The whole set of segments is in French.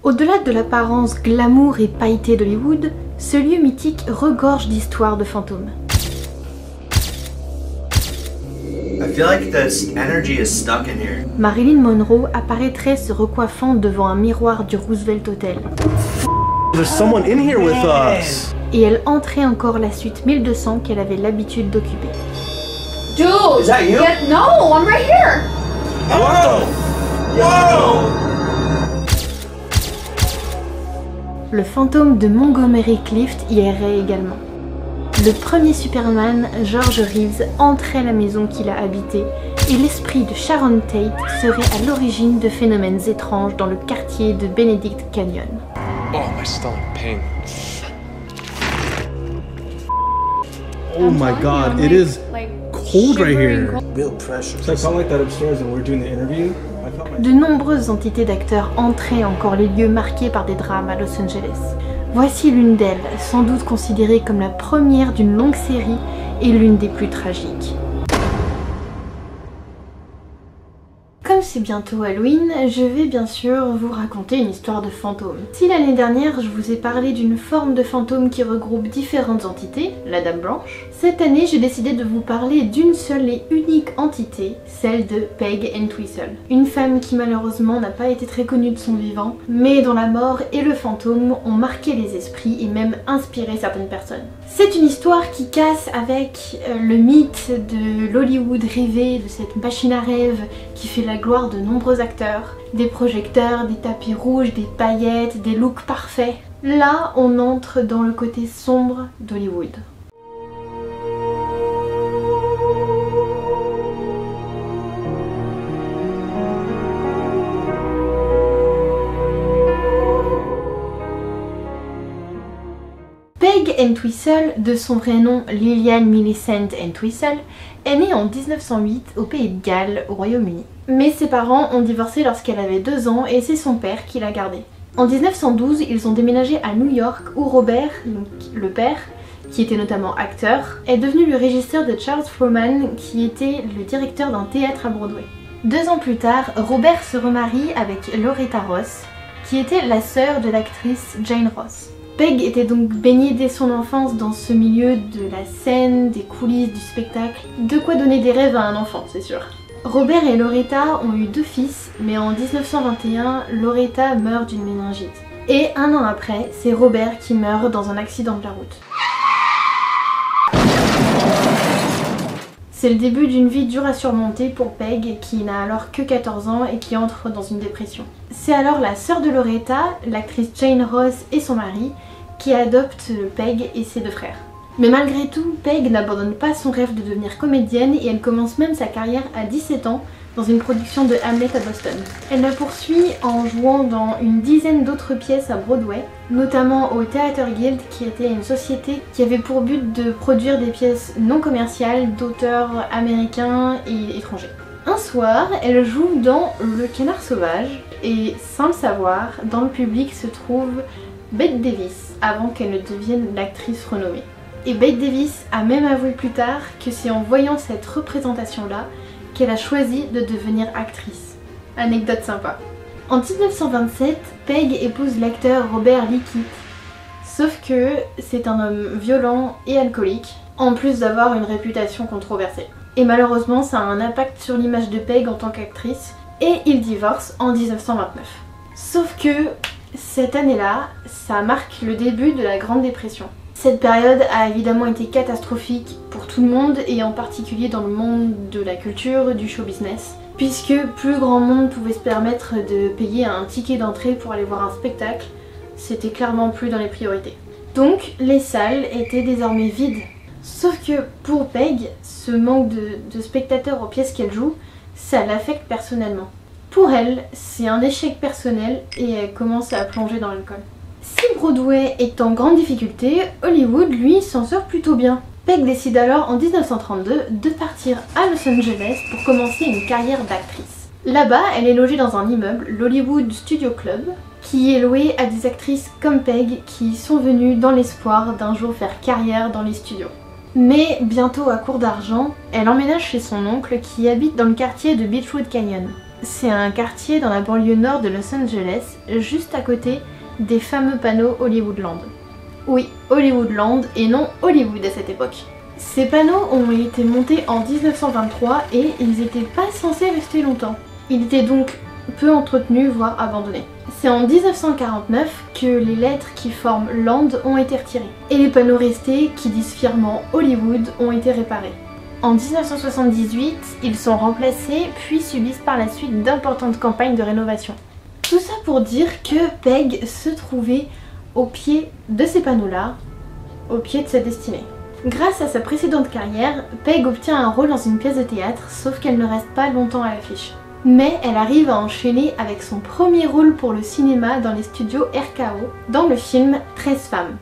Au-delà de l'apparence glamour et pailletée d'Hollywood, ce lieu mythique regorge d'histoires de fantômes. I feel like this energy is stuck in here. Marilyn Monroe apparaîtrait se recoiffant devant un miroir du Roosevelt Hotel. There's someone in here with us. Et elle entrait encore la suite 1200 qu'elle avait l'habitude d'occuper. Dude! Is that you? No, I'm right here! Whoa! Whoa! Le fantôme de Montgomery Clift y errait également. Le premier Superman, George Reeves, entrait la maison qu'il a habitée et l'esprit de Sharon Tate serait à l'origine de phénomènes étranges dans le quartier de Benedict Canyon. Oh, my stomach pain. Oh my god, it is cold right here. Real pressure. So I felt like that upstairs when we were doing the interview. I felt like De nombreuses entités d'acteurs entraient encore les lieux marqués par des drames à Los Angeles. Voici l'une d'elles, sans doute considérée comme la première d'une longue série et l'une des plus tragiques. Comme c'est bientôt Halloween, je vais bien sûr vous raconter une histoire de fantôme. Si l'année dernière je vous ai parlé d'une forme de fantôme qui regroupe différentes entités, la Dame Blanche, cette année j'ai décidé de vous parler d'une seule et unique entité, celle de Peg Entwistle. Une femme qui malheureusement n'a pas été très connue de son vivant, mais dont la mort et le fantôme ont marqué les esprits et même inspiré certaines personnes. C'est une histoire qui casse avec le mythe de l'Hollywood rêvé, de cette machine à rêve qui fait la gloire de nombreux acteurs, des projecteurs, des tapis rouges, des paillettes, des looks parfaits. Là, on entre dans le côté sombre d'Hollywood. Peg Entwistle, de son vrai nom Lillian Millicent Entwistle, est née en 1908 au Pays de Galles, au Royaume-Uni. Mais ses parents ont divorcé lorsqu'elle avait 2 ans et c'est son père qui l'a gardée. En 1912, ils ont déménagé à New York où Robert, donc le père, qui était notamment acteur, est devenu le régisseur de Charles Frohman, qui était le directeur d'un théâtre à Broadway. 2 ans plus tard, Robert se remarie avec Loretta Ross, qui était la sœur de l'actrice Jane Ross. Peg était donc baignée dès son enfance dans ce milieu de la scène, des coulisses, du spectacle. De quoi donner des rêves à un enfant, c'est sûr. Robert et Loretta ont eu 2 fils, mais en 1921, Loretta meurt d'une méningite. Et 1 an après, c'est Robert qui meurt dans un accident de la route. C'est le début d'une vie dure à surmonter pour Peg, qui n'a alors que 14 ans et qui entre dans une dépression. C'est alors la sœur de Loretta, l'actrice Jane Ross et son mari, qui adoptent Peg et ses 2 frères. Mais malgré tout, Peg n'abandonne pas son rêve de devenir comédienne et elle commence même sa carrière à 17 ans dans une production de Hamlet à Boston. Elle la poursuit en jouant dans une dizaine d'autres pièces à Broadway, notamment au Theatre Guild, qui était une société qui avait pour but de produire des pièces non commerciales d'auteurs américains et étrangers. Un soir, elle joue dans Le Canard Sauvage et sans le savoir, dans le public se trouve Bette Davis avant qu'elle ne devienne l'actrice renommée. Et Bette Davis a même avoué plus tard que c'est en voyant cette représentation-là qu'elle a choisi de devenir actrice. Anecdote sympa. En 1927, Peg épouse l'acteur Robert Lickett, sauf que c'est un homme violent et alcoolique, en plus d'avoir une réputation controversée. Et malheureusement, ça a un impact sur l'image de Peg en tant qu'actrice, et ils divorcent en 1929. Sauf que cette année-là, ça marque le début de la Grande Dépression. Cette période a évidemment été catastrophique pour tout le monde et en particulier dans le monde de la culture, du show business, puisque plus grand monde pouvait se permettre de payer un ticket d'entrée pour aller voir un spectacle, c'était clairement plus dans les priorités. Donc les salles étaient désormais vides. Sauf que pour Peg, ce manque de spectateurs aux pièces qu'elle joue, ça l'affecte personnellement. Pour elle, c'est un échec personnel et elle commence à plonger dans l'alcool. Si Broadway est en grande difficulté, Hollywood, lui, s'en sort plutôt bien. Peg décide alors en 1932 de partir à Los Angeles pour commencer une carrière d'actrice. Là-bas, elle est logée dans un immeuble, l'Hollywood Studio Club, qui est loué à des actrices comme Peg qui sont venues dans l'espoir d'un jour faire carrière dans les studios. Mais bientôt à court d'argent, elle emménage chez son oncle qui habite dans le quartier de Beechwood Canyon. C'est un quartier dans la banlieue nord de Los Angeles, juste à côté des fameux panneaux Hollywoodland. Oui, Hollywoodland et non Hollywood à cette époque. Ces panneaux ont été montés en 1923 et ils n'étaient pas censés rester longtemps. Ils étaient donc peu entretenus, voire abandonnés. C'est en 1949 que les lettres qui forment Land ont été retirées. Et les panneaux restés, qui disent fièrement Hollywood, ont été réparés. En 1978, ils sont remplacés, puis subissent par la suite d'importantes campagnes de rénovation. Tout ça pour dire que Peg se trouvait au pied de ces panneaux-là, au pied de sa destinée. Grâce à sa précédente carrière, Peg obtient un rôle dans une pièce de théâtre, sauf qu'elle ne reste pas longtemps à l'affiche. Mais elle arrive à enchaîner avec son premier rôle pour le cinéma dans les studios RKO, dans le film 13 femmes.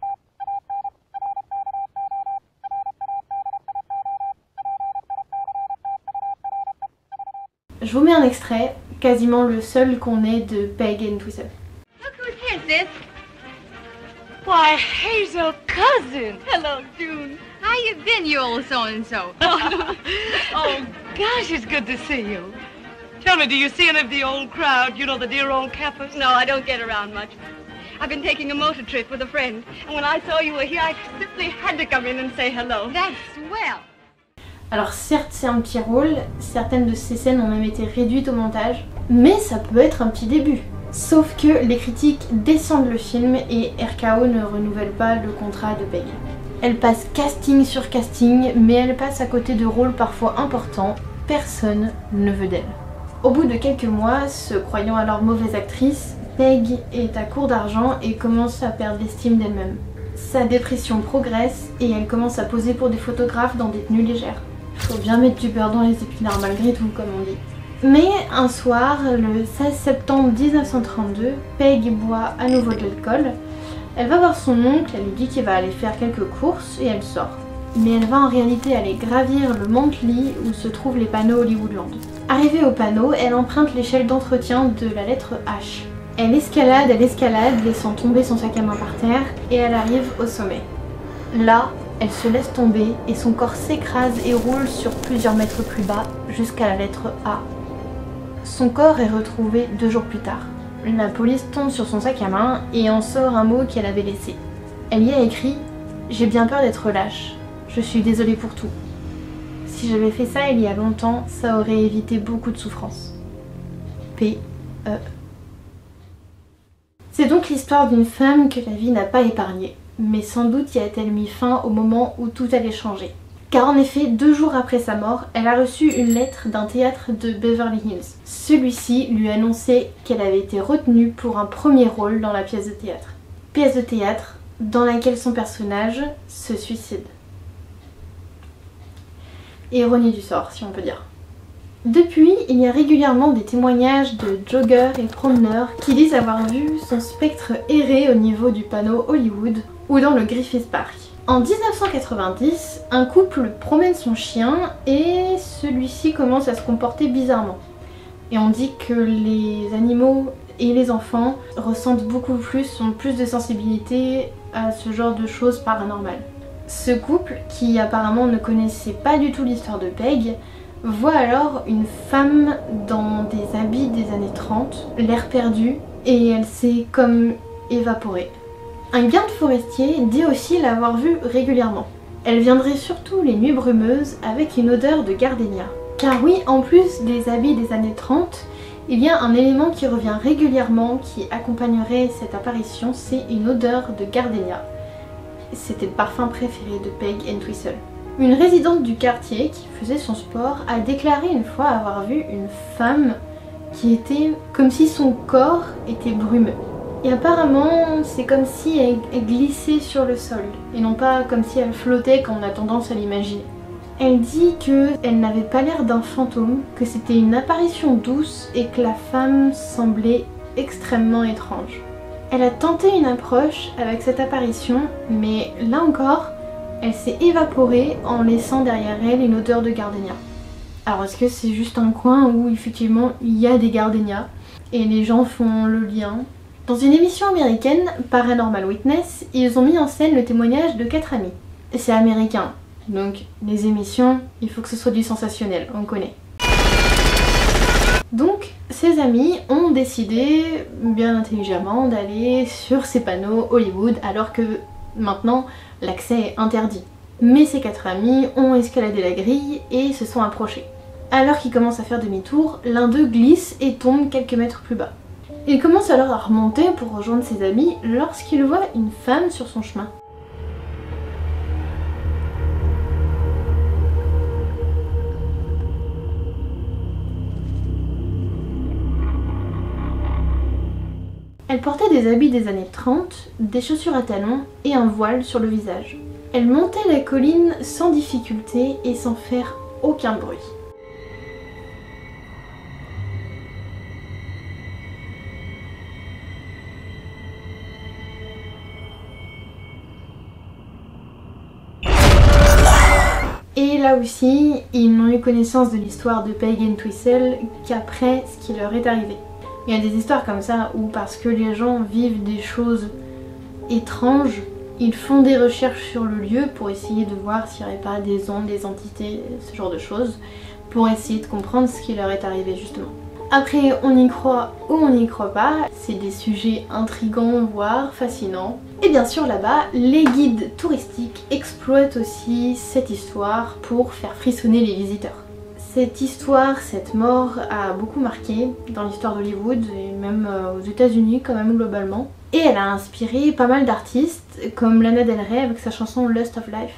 Je vous mets un extrait, quasiment le seul qu'on ait de Peg and Twistle. Look who's here, sis. Why, Hazel, cousin. Hello, June. How you been, you old so-and-so? Oh, gosh, it's good to see you. Tell me, do you see any of the old crowd? You know, the dear old Kappas? No, I don't get around much. I've been taking a motor trip with a friend, and when I saw you were here, I simply had to come in and say hello. That's swell. Alors certes c'est un petit rôle, certaines de ces scènes ont même été réduites au montage, mais ça peut être un petit début. Sauf que les critiques descendent le film et RKO ne renouvelle pas le contrat de Peg. Elle passe casting sur casting, mais elle passe à côté de rôles parfois importants, personne ne veut d'elle. Au bout de quelques mois, se croyant alors mauvaise actrice, Peg est à court d'argent et commence à perdre l'estime d'elle-même. Sa dépression progresse et elle commence à poser pour des photographes dans des tenues légères. Faut bien mettre du beurre dans les épinards malgré tout, comme on dit. Mais un soir, le 16 septembre 1932, Peg boit à nouveau de l'alcool. Elle va voir son oncle, elle lui dit qu'il va aller faire quelques courses et elle sort. Mais elle va en réalité aller gravir le Mont-Lee où se trouvent les panneaux Hollywoodland. Arrivée au panneau, elle emprunte l'échelle d'entretien de la lettre H. Elle escalade, laissant tomber son sac à main par terre et elle arrive au sommet. Là, elle se laisse tomber et son corps s'écrase et roule sur plusieurs mètres plus bas jusqu'à la lettre A. Son corps est retrouvé 2 jours plus tard. La police tombe sur son sac à main et en sort un mot qu'elle avait laissé. Elle y a écrit « J'ai bien peur d'être lâche. Je suis désolée pour tout. Si j'avais fait ça il y a longtemps, ça aurait évité beaucoup de souffrance. P.E. » C'est donc l'histoire d'une femme que la vie n'a pas épargnée. Mais sans doute y a-t-elle mis fin au moment où tout allait changer. Car en effet, 2 jours après sa mort, elle a reçu une lettre d'un théâtre de Beverly Hills. Celui-ci lui annonçait qu'elle avait été retenue pour un premier rôle dans la pièce de théâtre. Pièce de théâtre dans laquelle son personnage se suicide. Ironie du sort, si on peut dire. Depuis, il y a régulièrement des témoignages de joggers et promeneurs qui disent avoir vu son spectre errer au niveau du panneau Hollywood ou dans le Griffith Park. En 1990, un couple promène son chien et celui-ci commence à se comporter bizarrement. Et on dit que les animaux et les enfants ressentent beaucoup plus, ont plus de sensibilité à ce genre de choses paranormales. Ce couple, qui apparemment ne connaissait pas du tout l'histoire de Peg, voit alors une femme dans des habits des années 30, l'air perdu, et elle s'est comme évaporée. Un garde forestier dit aussi l'avoir vue régulièrement. Elle viendrait surtout les nuits brumeuses avec une odeur de gardénia. Car oui, en plus des habits des années 30, il y a un élément qui revient régulièrement qui accompagnerait cette apparition, c'est une odeur de gardénia. C'était le parfum préféré de Peg and Twistle. Une résidente du quartier qui faisait son sport a déclaré une fois avoir vu une femme qui était comme si son corps était brumeux. Et apparemment, c'est comme si elle glissait sur le sol, et non pas comme si elle flottait comme on a tendance à l'imaginer. Elle dit qu'elle n'avait pas l'air d'un fantôme, que c'était une apparition douce et que la femme semblait extrêmement étrange. Elle a tenté une approche avec cette apparition, mais là encore, elle s'est évaporée en laissant derrière elle une odeur de gardénia. Alors est-ce que c'est juste un coin où effectivement il y a des gardénias et les gens font le lien? Dans une émission américaine, Paranormal Witness, ils ont mis en scène le témoignage de 4 amis. C'est américain, donc les émissions, il faut que ce soit du sensationnel, on connaît. Donc ses amis ont décidé bien intelligemment d'aller sur ces panneaux Hollywood alors que maintenant l'accès est interdit. Mais ces 4 amis ont escaladé la grille et se sont approchés. Alors qu'ils commencent à faire demi-tour, l'un d'eux glisse et tombe quelques mètres plus bas. Il commence alors à remonter pour rejoindre ses amis lorsqu'il voit une femme sur son chemin. Elle portait des habits des années 30, des chaussures à talons et un voile sur le visage. Elle montait la colline sans difficulté et sans faire aucun bruit. Et là aussi, ils n'ont eu connaissance de l'histoire de Peg et Twistle qu'après ce qui leur est arrivé. Il y a des histoires comme ça où parce que les gens vivent des choses étranges, ils font des recherches sur le lieu pour essayer de voir s'il n'y aurait pas des ondes, des entités, ce genre de choses, pour essayer de comprendre ce qui leur est arrivé justement. Après, on y croit ou on n'y croit pas, c'est des sujets intrigants, voire fascinants. Et bien sûr là-bas, les guides touristiques exploitent aussi cette histoire pour faire frissonner les visiteurs. Cette histoire, cette mort a beaucoup marqué dans l'histoire d'Hollywood et même aux États-Unis quand même globalement. Et elle a inspiré pas mal d'artistes comme Lana Del Rey avec sa chanson Lust of Life.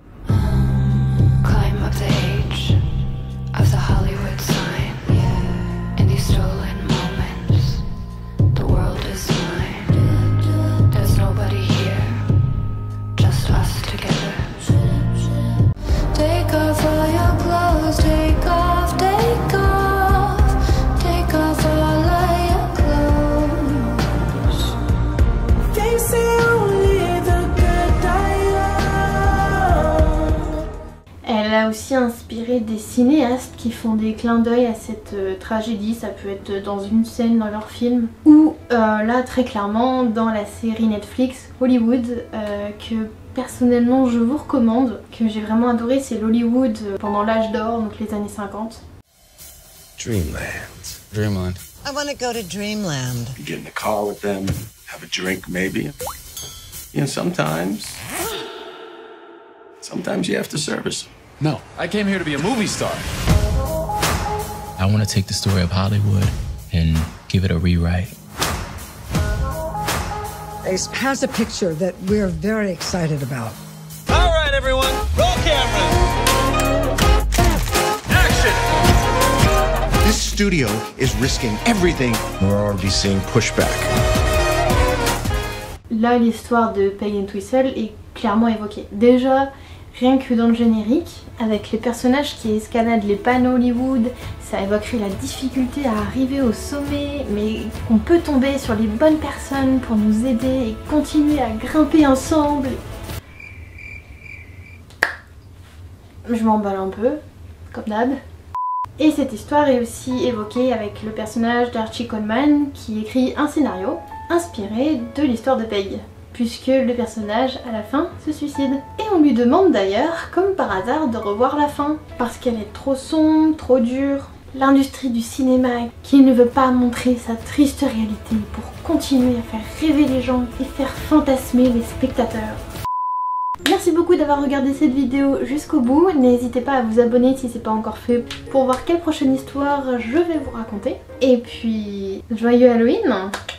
Elle a aussi inspiré des cinéastes qui font des clins d'œil à cette tragédie, ça peut être dans une scène dans leur film, ou là très clairement dans la série Netflix Hollywood que personnellement je vous recommande, que j'ai vraiment adoré, c'est l'Hollywood pendant l'âge d'or, donc les années 50. Dreamland. I want to go to Dreamland. You get in the car with them, have a drink maybe. You know, sometimes you have to service them. No, I came here to be a movie star. I want to take the story of Hollywood and give it a rewrite. Ace has a picture that we're very excited about. All right, everyone, roll camera. Action! This studio is risking everything. We're already seeing pushback. Là, l'histoire de Peg et Twistle est clairement évoquée. Déjà, rien que dans le générique, avec les personnages qui escaladent les panneaux Hollywood, ça évoquerait la difficulté à arriver au sommet, mais qu'on peut tomber sur les bonnes personnes pour nous aider et continuer à grimper ensemble. Je m'emballe un peu, comme d'hab. Et cette histoire est aussi évoquée avec le personnage d'Archie Coleman qui écrit un scénario inspiré de l'histoire de Peg, puisque le personnage à la fin se suicide. Et on lui demande d'ailleurs, comme par hasard, de revoir la fin, parce qu'elle est trop sombre, trop dure. L'industrie du cinéma qui ne veut pas montrer sa triste réalité pour continuer à faire rêver les gens et faire fantasmer les spectateurs. Merci beaucoup d'avoir regardé cette vidéo jusqu'au bout, n'hésitez pas à vous abonner si c'est pas encore fait pour voir quelle prochaine histoire je vais vous raconter. Et puis, joyeux Halloween!